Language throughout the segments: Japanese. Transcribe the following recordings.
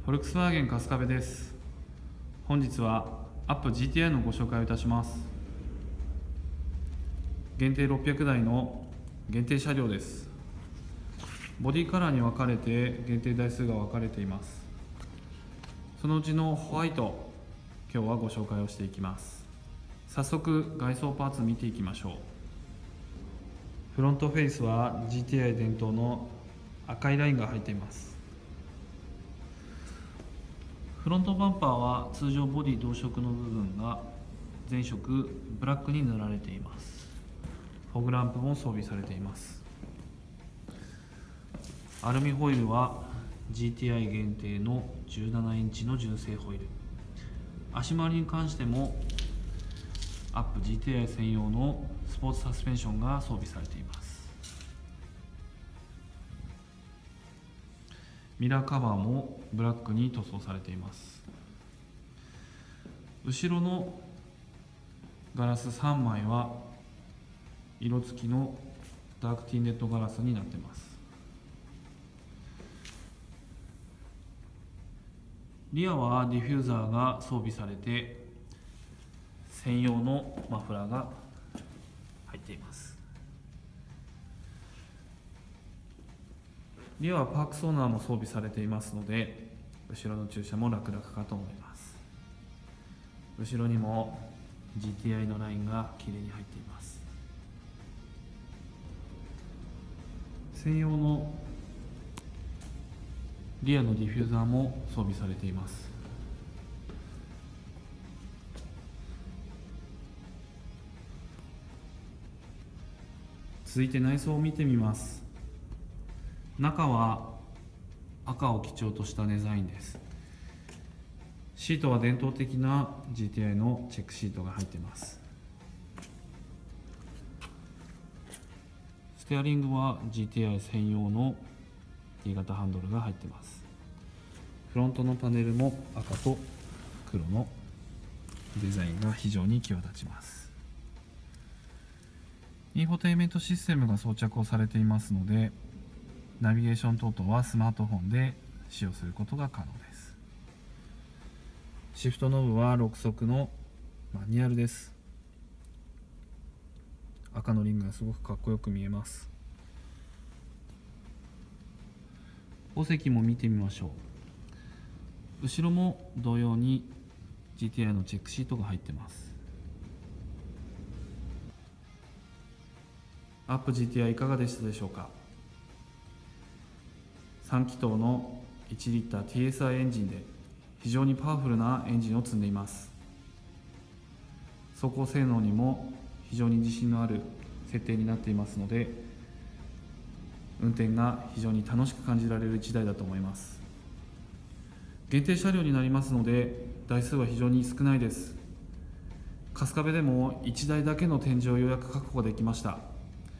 フォルクスワーゲン春日部です。本日はアップ GTI のご紹介をいたします。限定600台の限定車両です。ボディカラーに分かれて限定台数が分かれています。そのうちのホワイト、今日はご紹介をしていきます。早速外装パーツ見ていきましょう。フロントフェイスは GTI 伝統の赤いラインが入っています。フロントバンパーは通常ボディ同色の部分が全色ブラックに塗られています。フォグランプも装備されています。アルミホイールは GTI 限定の17インチの純正ホイール。足回りに関してもアップ GTI 専用のスポーツサスペンションが装備されています。ミラーカバーもブラックに塗装されています。後ろのガラス3枚は色付きのダークティンレッドガラスになっています。リアはディフューザーが装備されて専用のマフラーが入っています。リアはパークソナーも装備されていますので後ろの駐車も楽々かと思います。後ろにも GTI のラインがきれいに入っています。専用のリアのディフューザーも装備されています。続いて内装を見てみます。中は赤を基調としたデザインです。シートは伝統的な GTI のチェックシートが入っています。ステアリングは GTI 専用の T 型ハンドルが入っています。フロントのパネルも赤と黒のデザインが非常に際立ちます。インフォテインメントシステムが装着をされていますのでナビゲーション等々はスマートフォンで使用することが可能です。シフトノブは6速のマニュアルです。赤のリングがすごくかっこよく見えます。後席も見てみましょう。後ろも同様に GTI のチェックシートが入っています。アップ GTI いかがでしたでしょうか。3気筒の1リッター TSI エンジンで非常にパワフルなエンジンを積んでいます。走行性能にも非常に自信のある設定になっていますので運転が非常に楽しく感じられる1台だと思います。限定車両になりますので台数は非常に少ないです。春日部でも1台だけの展示を予約確保できました。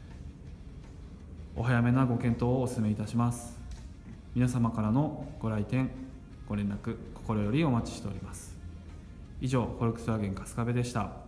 お早めなご検討をお勧めいたします。皆様からのご来店、ご連絡、心よりお待ちしております。以上、フォルクスワーゲン春日部でした。